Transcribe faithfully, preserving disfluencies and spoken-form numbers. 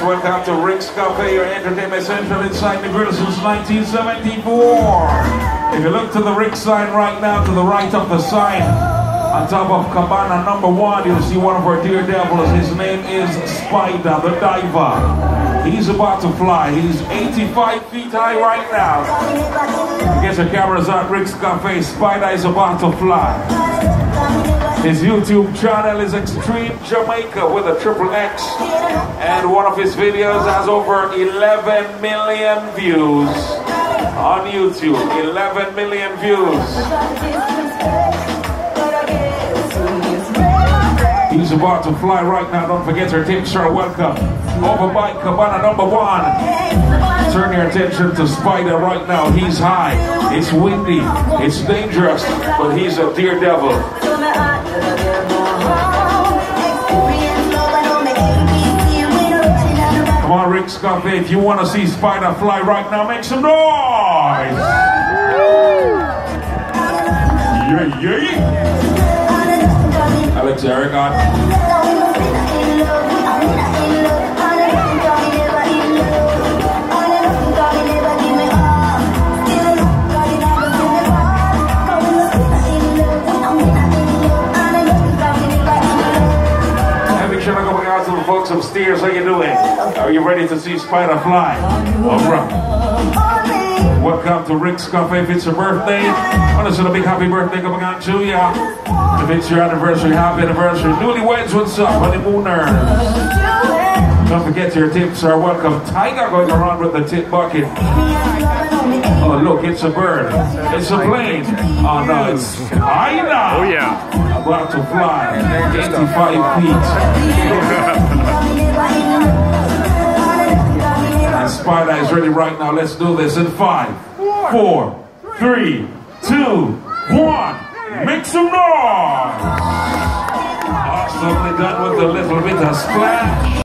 welcome to Rick's Cafe, your entertainment central inside Negril since nineteen seventy-four. If you look to the Rick sign right now, to the right of the sign, on top of cabana number one, you'll see one of our dear devils. His name is Spider, the diver. He's about to fly. He's eighty-five feet high right now. Get your cameras on Rick's Cafe. Spider is about to fly. His YouTube channel is Extreme Jamaica with a triple X. And one of his videos has over eleven million views on YouTube. eleven million views. He's about to fly right now. Don't forget your tips are welcome. Over by cabana number one. Turn your attention to Spider right now. He's high. It's windy. It's dangerous. But he's a dear devil. Come on, Rick's Cafe. If you want to see Spider fly right now, make some noise. Yeah, yeah. Alex, Eric on. To the folks upstairs, how you doing? Are you ready to see Spider fly? Alright. Welcome to Rick's Cafe. If it's your birthday, I want to send a big happy birthday coming on to you. If it's your anniversary, happy anniversary. Newlyweds, what's up? Honeymooners. Don't forget your tips are welcome. Tiger going around with the tip bucket. Oh look, it's a bird. It's a plane. Oh no, it's Tiger. Oh yeah. About to fly. eighty-five feet. And Spider is ready right now. Let's do this in five, four, three, two, one. Make some noise. Awesomely done with a little bit of splash.